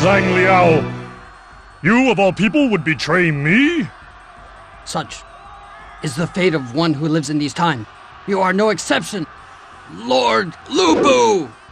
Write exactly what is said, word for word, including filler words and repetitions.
Gate-Zhang Liao. You, of all people, would betray me? Such is the fate of one who lives in these times. You are no exception, Lord Lubu!